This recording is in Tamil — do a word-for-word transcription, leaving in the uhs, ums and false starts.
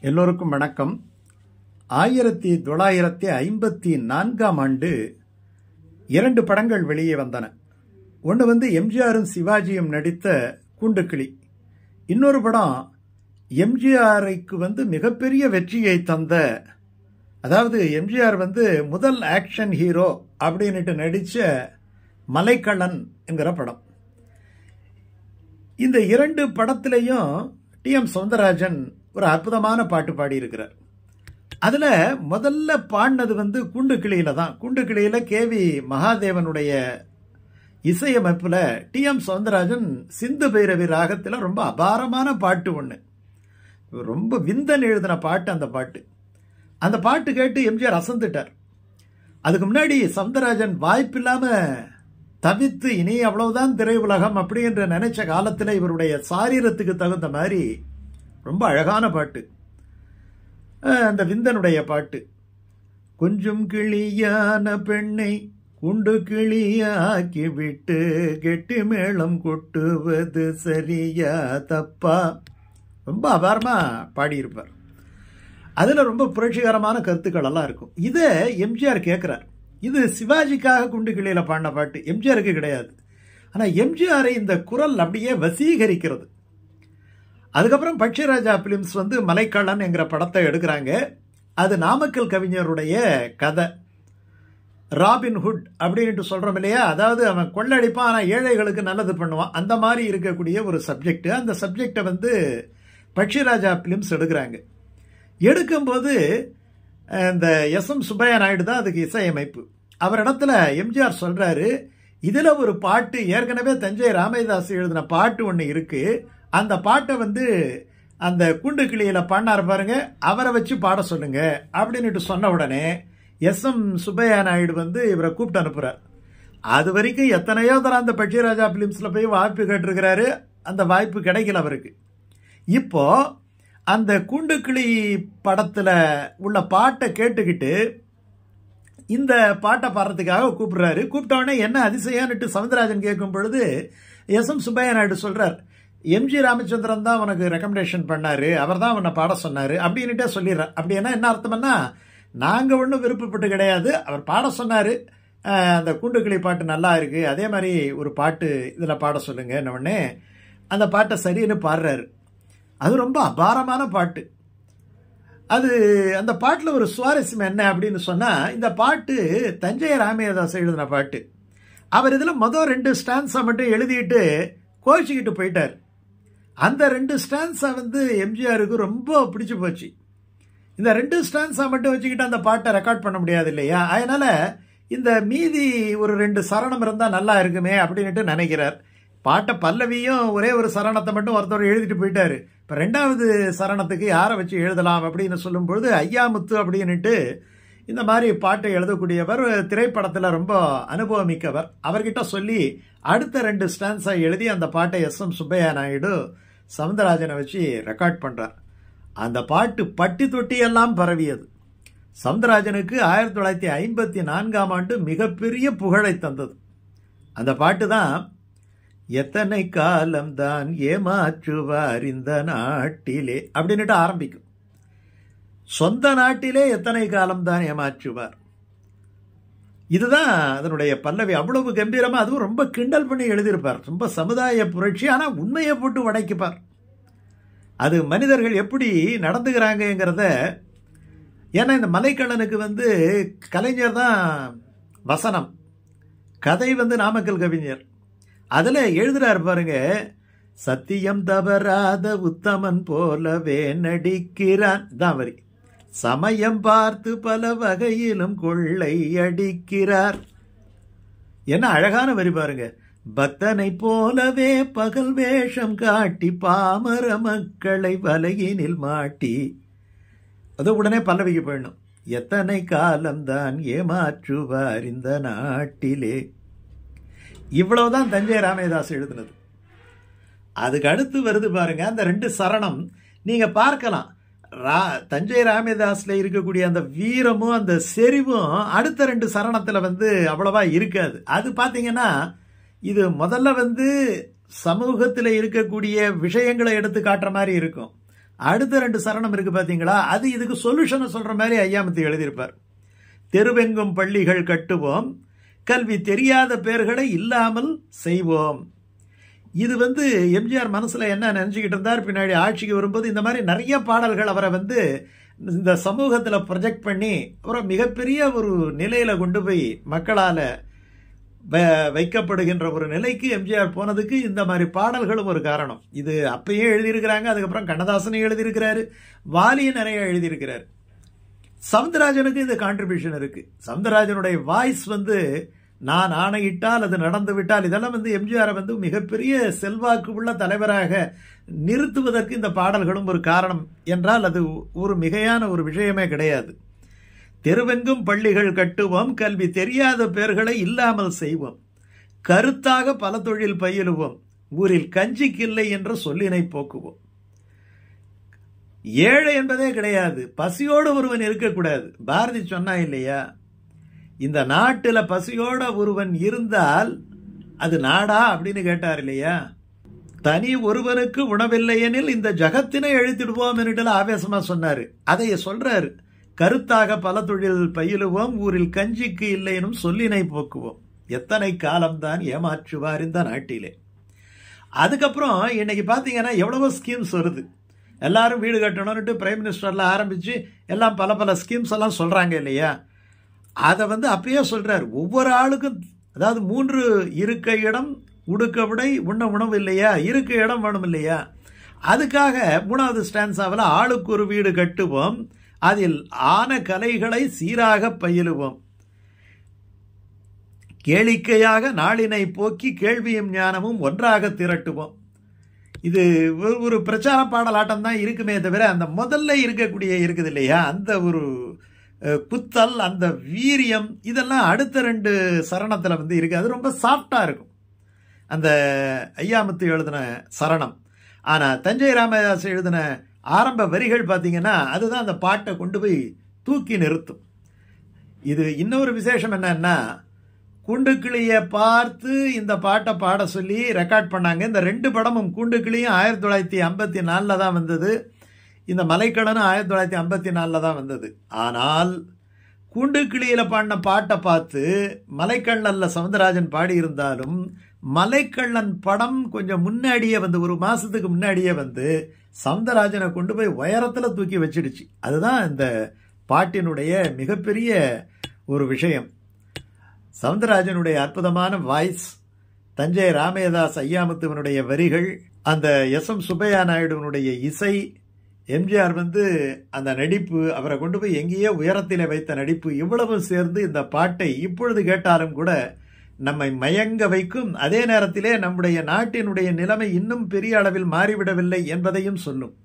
எல்லோருக்கும் வணக்கம். ஆயிரத்தி தொள்ளாயிரத்தி ஐம்பத்தி நான்காம் ஆண்டு இரண்டு படங்கள் வெளியே வந்தன. ஒன்று வந்து எம்ஜிஆரும் சிவாஜியும் நடித்த கூண்டுக்கிளி. இன்னொரு படம் எம்ஜிஆருக்கு வந்து மிகப்பெரிய வெற்றியை தந்த, அதாவது எம்ஜிஆர் வந்து முதல் ஆக்ஷன் ஹீரோ அப்படின்னுட்டு நடித்த மலைக்கள்ளன் என்கிற படம். இந்த இரண்டு படத்திலையும் டி எம் சௌந்தரராஜன் ஒரு அற்புதமான பாட்டு பாடியிருக்கிறார். அதில் முதல்ல பாடினது வந்து கூண்டுக்கிளியில தான். கூண்டுக்கிளியில கே வி மகாதேவனுடைய இசையமைப்பில் டி எம் சௌந்தரராஜன் சிந்து பைரவி ராகத்தில் ரொம்ப அபாரமான பாட்டு ஒன்று, ரொம்ப விந்தன் எழுதின பாட்டு அந்த பாட்டு. அந்த பாட்டு கேட்டு எம்ஜிஆர் அசந்துட்டார். அதுக்கு முன்னாடி சௌந்தரராஜன் வாய்ப்பில்லாமல் தவித்து இனி அவ்வளவுதான் திரையுலகம் அப்படி என்று நினைச்ச காலத்தில் இவருடைய சாரீரத்துக்கு தகுந்த மாதிரி ரொம்ப அழகான பாட்டு அந்த விந்தனுடைய பாட்டு. கொஞ்சம் கிளியான பெண்ணை குண்டு கிளியாக்கி விட்டு கெட்டி மேளம் கொட்டுவது சரியா தப்பா, ரொம்ப அபாரமா பாடியிருப்பார். அதுல ரொம்ப புரட்சிகரமான கருத்துக்கள் எல்லாம் இருக்கும். இதை எம்ஜிஆர் கேட்கிறார். இது சிவாஜிக்காக குண்டு கிளியில பாடின பாட்டு, எம்ஜிஆருக்கு கிடையாது. ஆனா எம்ஜிஆரை இந்த குரல் அப்படியே வசீகரிக்கிறது. அதுக்கப்புறம் பட்சிராஜா பிலிம்ஸ் வந்து மலைக்கள்ளன் என்கிற படத்தை எடுக்கிறாங்க. அது நாமக்கல் கவிஞருடைய கதை. ராபின்ஹுட் அப்படின்ட்டு சொல்றோம் இல்லையா, அதாவது அவன் கொள்ளடிப்பான் ஆனால் ஏழைகளுக்கு நல்லது பண்ணுவான், அந்த மாதிரி இருக்கக்கூடிய ஒரு சப்ஜெக்ட். அந்த சப்ஜெக்டை வந்து பட்சிராஜா பிலிம்ஸ் எடுக்கிறாங்க. எடுக்கும்போது இந்த எஸ் எம் சுப்பையா நாயுடு தான் அதுக்கு இசையமைப்பு. அவரிடத்துல எம்ஜிஆர் சொல்றாரு, இதுல ஒரு பாட்டு ஏற்கனவே தஞ்சை ராமதாஸ் எழுதின பாட்டு ஒன்று இருக்கு, அந்த பாட்டை வந்து அந்த கூண்டு கிளியில பாடினார் பாருங்க, அவரை வச்சு பாட சொல்லுங்க அப்படின்னுட்டு சொன்ன உடனே எஸ் எம் சுப்பையா நாயுடு வந்து இவரை கூப்பிட்டு அனுப்புறார். அது வரைக்கும் எத்தனையோ தரம் அந்த பட்சிராஜா பிலிம்ஸ்ல போய் வாய்ப்பு கேட்டிருக்கிறாரு, அந்த வாய்ப்பு கிடைக்கல அவருக்கு. இப்போ அந்த கூண்டுக்கிளி படத்துல உள்ள பாட்டை கேட்டுக்கிட்டு இந்த பாட்டை பாடுறதுக்காக கூப்பிடுறாரு. கூப்பிட்ட உடனே என்ன அதிசயம்னுட்டு சவுந்தரராஜன் கேட்கும் பொழுது எஸ் எம் சுப்பையா நாயுடு சொல்றார், எம்ஜி ராமச்சந்திரன் தான் உனக்கு ரெக்கமெண்டேஷன் பண்ணாரு, அவர் தான் உன்னை பாட சொன்னாரு அப்படின்னுட்டே சொல்லிடுறார். அப்படின்னா என்ன அர்த்தம்னா, நாங்க ஒன்றும் விருப்பப்பட்டு கிடையாது, அவர் பாட சொன்னாரு, அந்த கூண்டுக்கிளி பாட்டு நல்லா இருக்கு, அதே மாதிரி ஒரு பாட்டு இதுல பாட சொல்லுங்க உடனே அந்த பாட்டை சரின்னு பாடுறாரு. அது ரொம்ப அபாரமான பாட்டு. அது அந்த பாட்டில் ஒரு சுவாரஸ்யம் என்ன அப்படின்னு சொன்னா, இந்த பாட்டு தஞ்சை ராமதாஸ் எழுதின பாட்டு. அவர் இதுல மொதல் ரெண்டு ஸ்டான்ஸை மட்டும் எழுதிட்டு கோச்சிக்கிட்டு போயிட்டார். அந்த ரெண்டு ஸ்டான்ஸை வந்து எம்ஜிஆருக்கு ரொம்ப பிடிச்சு போச்சு. இந்த ரெண்டு ஸ்டான்ஸை மட்டும் வச்சுக்கிட்டு அந்த பாட்டை ரெக்கார்ட் பண்ண முடியாது இல்லையா, அதனால இந்த மீதி ஒரு ரெண்டு சரணம் இருந்தா நல்லா இருக்குமே அப்படின்ட்டு நினைக்கிறார். பாட்டை பல்லவியும் ஒரே ஒரு சரணத்தை மட்டும் ஒருத்தர் எழுதிட்டு போயிட்டாரு. இப்ப ரெண்டாவது சரணத்துக்கு யாரை வச்சு எழுதலாம் அப்படின்னு சொல்லும் பொழுது ஐயாமுத்து அப்படின்னுட்டு இந்த மாதிரி பாட்டை எழுதக்கூடியவர், திரைப்படத்தில் ரொம்ப அனுபவமிக்கவர், அவர்கிட்ட சொல்லி அடுத்த ரெண்டு ஸ்டான்ஸை எழுதி அந்த பாட்டை எஸ் எம் சுப்பையா நாயுடு சவுந்தரராஜனை வச்சு ரெக்கார்ட் பண்றார். அந்த பாட்டு பட்டி தொட்டி எல்லாம் பரவியது. சவுந்தரராஜனுக்கு ஆயிரத்தி தொள்ளாயிரத்தி ஐம்பத்தி நான்காம் ஆண்டு மிகப்பெரிய புகழை தந்தது. அந்த பாட்டு தான் எத்தனை காலம்தான் ஏமாற்றுவார் இந்த நாட்டிலே அப்படின்னுட்டு ஆரம்பிக்கும். சொந்த நாட்டிலே எத்தனை காலம்தான் ஏமாற்றுவார், இதுதான் அதனுடைய பல்லவி. அவ்வளவு கம்பீரமா, அதுவும் ரொம்ப கிண்டல் பண்ணி எழுதியிருப்பார். ரொம்ப சமுதாய புரட்சி, ஆனா உண்மையை போட்டு உடைக்குப்பார். அது மனிதர்கள் எப்படி நடந்துக்கிறாங்கிறத. ஏன்னா இந்த மலைக்கள்ளனுக்கு வந்து கலைஞர் தான் வசனம், கதை வந்து நாமக்கல் கவிஞர். அதுல எழுதுறாரு பாருங்க, சத்தியம் தவறாத உத்தமன் போலவே நடிக்கிறான் தான் வரி, சமயம் பார்த்து பல வகையிலும் கொள்ளை அடிக்கிறார். என்ன அழகான வரி பாருங்க. பக்தனை போலவே பகல் வேஷம் காட்டி பாமர மக்களை வலையினில் மாட்டி, அது உடனே பல்லவிக்கு போயிடணும். எத்தனை காலம்தான் ஏமாற்றுவார் இந்த நாட்டிலே. இவ்வளவுதான் தஞ்சை ராமதாஸ் எழுதுனது. அதுக்கு அடுத்து வருது பாருங்க அந்த ரெண்டு சரணம். நீங்க பார்க்கலாம், ரா தஞ்சை ராமதாஸ்ல இருக்கக்கூடிய அந்த வீரமும் அந்த செறிவும் அடுத்த ரெண்டு சரணத்துல வந்து அவ்வளவா இருக்காது. அது பாத்தீங்கன்னா, இது முதல்ல வந்து சமூகத்தில் இருக்கக்கூடிய விஷயங்களை எடுத்து காட்டுற மாதிரி இருக்கும். அடுத்த ரெண்டு சரணம் இருக்கு பாத்தீங்களா, அது இதுக்கு சொல்யூஷனை சொல்ற மாதிரி ஐயாமுத்து எழுதியிருப்பார். தெருவெங்கும் பள்ளிகள் கட்டுவோம், கல்வி தெரியாத பேர்களை இல்லாமல் செய்வோம். இது வந்து எம்ஜிஆர் மனசுல என்ன நினைச்சுக்கிட்டு இருந்தார், பின்னாடி ஆட்சிக்கு வரும்போது இந்த மாதிரி நிறைய பாடல்கள் அவரை வந்து இந்த சமூகத்துல ப்ரொஜெக்ட் பண்ணி அவரை மிகப்பெரிய ஒரு நிலையில கொண்டு போய் மக்களால வைக்கப்படுகின்ற ஒரு நிலைக்கு எம்ஜிஆர் போனதுக்கு இந்த மாதிரி பாடல்களும் ஒரு காரணம். இது அப்பயே எழுதியிருக்கிறாங்க, அதுக்கப்புறம் கண்ணதாசனும் எழுதியிருக்கிறாரு, வாலியும் நிறைய எழுதியிருக்கிறாரு. சவுந்தரராஜனுக்கு இந்த கான்ட்ரிபியூஷன் இருக்கு. சவுந்தரராஜனுடைய வாய்ஸ் வந்து நான் ஆணையிட்டால் அது நடந்து விட்டால் இதெல்லாம் வந்து எம்ஜிஆரை வந்து மிகப்பெரிய செல்வாக்கு உள்ள தலைவராக நிறுத்துவதற்கு இந்த பாடல்களும் ஒரு காரணம் என்றால் அது ஒரு மிகையான ஒரு விஷயமே கிடையாது. தெருவெங்கும் பள்ளிகள் கட்டுவோம், கல்வி தெரியாத பேர்களை இல்லாமல் செய்வோம், கருத்தாக பல தொழில் பயிலுவோம், ஊரில் கஞ்சிக்கில்லை என்ற சொல்லினை போக்குவோம். ஏழை என்பதே கிடையாது, பசியோடு ஒருவன் இருக்கக்கூடாது. பாரதி சொன்னா இல்லையா, இந்த நாட்டுல பசியோட ஒருவன் இருந்தால் அது நாடா அப்படின்னு கேட்டார் இல்லையா. தனி ஒருவனுக்கு உணவில்லை எனில் இந்த ஜகத்தினை அழித்திடுவோம் என்று ஆவேசமா சொன்னாரு. அதை சொல்றாரு, கருத்தாக பல தொழில் பயிலுவோம், ஊரில் கஞ்சிக்கு இல்லைனும் சொல்லினை போக்குவோம், எத்தனை காலம்தான் ஏமாற்றுவார் இந்த நாட்டிலே. அதுக்கப்புறம் இன்னைக்கு பாத்தீங்கன்னா எவ்வளவோ ஸ்கீம்ஸ் வருது. எல்லாரும் வீடு கட்டணும்னு பிரைம் மினிஸ்டர்ல ஆரம்பிச்சு எல்லாம் பல பல ஸ்கீம்ஸ் எல்லாம் சொல்றாங்க இல்லையா. அதை வந்து அப்பயே சொல்றாரு, ஒவ்வொரு ஆளுக்கும் அதாவது மூன்று இருக்க இடம், உடுக்க விடை, உண்ண உணவு இல்லையா, இருக்க இடம் வேணும் இல்லையா. அதுக்காக மூணாவது ஸ்டான்ஸாவில் ஆளுக்கு ஒரு வீடு கட்டுவோம், அதில் ஆன கலைகளை சீராக பயிலுவோம், கேளிக்கையாக நாளினை போக்கி கேள்வியும் ஞானமும் ஒன்றாக திரட்டுவோம். இது ஒரு பிரச்சார பாடலாட்டம் தான் இருக்குமே தவிர அந்த முதல்ல இருக்கக்கூடிய இருக்குது இல்லையா, அந்த ஒரு குத்தல், அந்த வீரியம், இதெல்லாம் அடுத்த ரெண்டு சரணத்தில் வந்து இருக்கு. அது ரொம்ப சாஃப்டா இருக்கும் அந்த ஐயாமுத்து எழுதின சரணம். ஆனா தஞ்சை ராமதாஸ் எழுதின ஆரம்ப வரிகள் பார்த்தீங்கன்னா அதுதான் அந்த பாட்டை கொண்டு போய் தூக்கி நிறுத்தும். இது இன்னொரு விசேஷம் என்னன்னா, கூண்டுக்கிளியை பார்த்து இந்த பாட்டை பாட சொல்லி ரெக்கார்ட் பண்ணாங்க. இந்த ரெண்டு படமும், கூண்டுக்கிளியும் ஆயிரத்தி தொள்ளாயிரத்தி ஐம்பத்தி நாலுல தான் வந்தது, இந்த மலைக்கடனும் ஆயிரத்தி தொள்ளாயிரத்தி ஐம்பத்தி நாலுல தான் வந்தது. ஆனால் கூண்டுக்கிளியில பாடின பாட்டை பார்த்து மலைக்கண்ணல்ல சவுந்தரராஜன் பாடி இருந்தாலும் மலைக்கண்ணன் படம் கொஞ்சம் முன்னாடியே வந்து ஒரு மாசத்துக்கு முன்னாடியே வந்து சவுந்தரராஜனை கொண்டு போய் உயரத்துல தூக்கி வச்சிடுச்சு. அதுதான் இந்த பாட்டினுடைய மிகப்பெரிய ஒரு விஷயம். சவுந்தரராஜனுடைய அற்புதமான வாய்ஸ், தஞ்சை ராமதாஸ் ஐயாமுத்துவனுடைய வரிகள், அந்த எஸ் எம் சுப்பையா நாயுடுவனுடைய இசை, எம்ஜிஆர் வந்து அந்த நடிப்பு, அவரை கொண்டு போய் எங்கேயோ உயரத்திலே வைத்த நடிப்பு, இவ்வளவு சேர்ந்து இந்த பாட்டை இப்பொழுது கேட்டாலும் கூட நம்மை மயங்க வைக்கும். அதே நேரத்திலே நம்முடைய நாட்டினுடைய நிலைமை இன்னும் பெரிய அளவில் மாறிவிடவில்லை என்பதையும் சொல்லும்.